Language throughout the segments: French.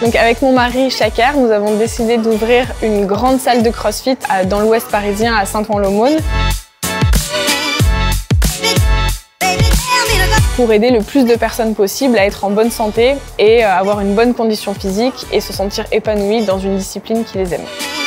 Donc avec mon mari Shaker, nous avons décidé d'ouvrir une grande salle de CrossFit dans l'ouest parisien à Saint-Ouen-l'Aumône pour aider le plus de personnes possible à être en bonne santé et avoir une bonne condition physique et se sentir épanouis dans une discipline qui les aime.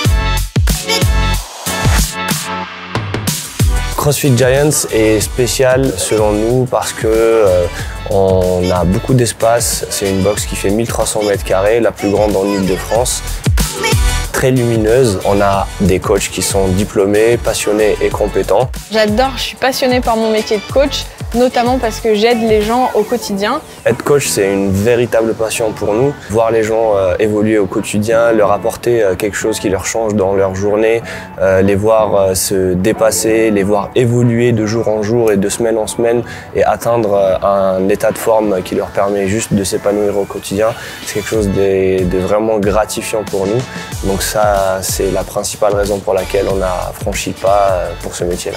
CrossFit Giants est spécial selon nous parce que on a beaucoup d'espace. C'est une box qui fait 1300 m², la plus grande en Île-de-France. Très lumineuse. On a des coachs qui sont diplômés, passionnés et compétents. J'adore, je suis passionnée par mon métier de coach, notamment parce que j'aide les gens au quotidien. Être coach, c'est une véritable passion pour nous. Voir les gens évoluer au quotidien, leur apporter quelque chose qui leur change dans leur journée, les voir se dépasser, les voir évoluer de jour en jour et de semaine en semaine et atteindre un état de forme qui leur permet juste de s'épanouir au quotidien, c'est quelque chose de vraiment gratifiant pour nous. Donc ça, c'est la principale raison pour laquelle on a franchi le pas pour ce métier-là.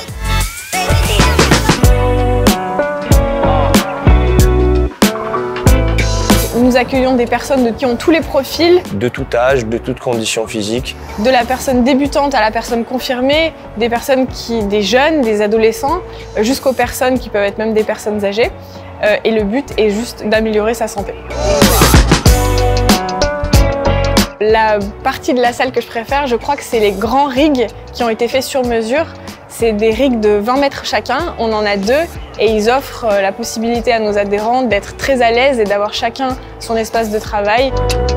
Nous accueillons des personnes qui ont tous les profils. De tout âge, de toute condition physique. De la personne débutante à la personne confirmée, des jeunes, des adolescents, jusqu'aux personnes qui peuvent être même des personnes âgées. Et le but est juste d'améliorer sa santé. La partie de la salle que je préfère, je crois que c'est les grands rigs qui ont été faits sur mesure. C'est des rigs de 20 mètres chacun, on en a 2 et ils offrent la possibilité à nos adhérents d'être très à l'aise et d'avoir chacun son espace de travail.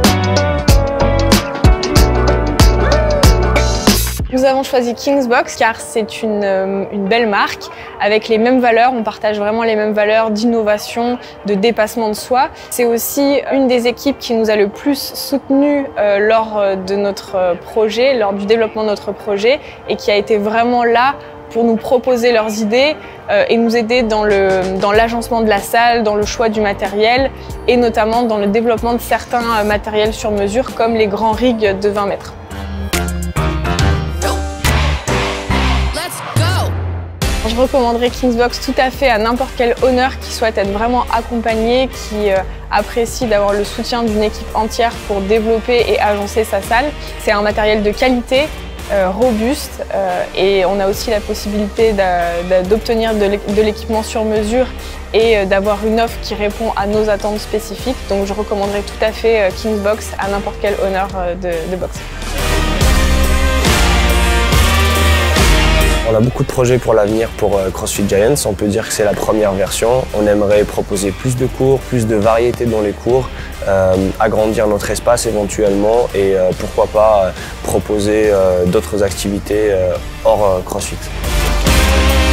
Nous avons choisi Kingsbox car c'est une belle marque avec les mêmes valeurs. On partage vraiment les mêmes valeurs d'innovation, de dépassement de soi. C'est aussi une des équipes qui nous a le plus soutenus lors de notre projet, lors du développement de notre projet et qui a été vraiment là pour nous proposer leurs idées et nous aider dans l'agencement de la salle, dans le choix du matériel et notamment dans le développement de certains matériels sur mesure comme les grands rigs de 20 mètres. Je recommanderais Kingsbox tout à fait à n'importe quel honneur qui souhaite être vraiment accompagné, qui apprécie d'avoir le soutien d'une équipe entière pour développer et agencer sa salle. C'est un matériel de qualité, robuste et on a aussi la possibilité d'obtenir de l'équipement sur mesure et d'avoir une offre qui répond à nos attentes spécifiques. Donc je recommanderais tout à fait Kingsbox à n'importe quel honneur de boxe. On a beaucoup de projets pour l'avenir pour CrossFit Giants. On peut dire que c'est la première version. On aimerait proposer plus de cours, plus de variété dans les cours, agrandir notre espace éventuellement et pourquoi pas proposer d'autres activités hors CrossFit.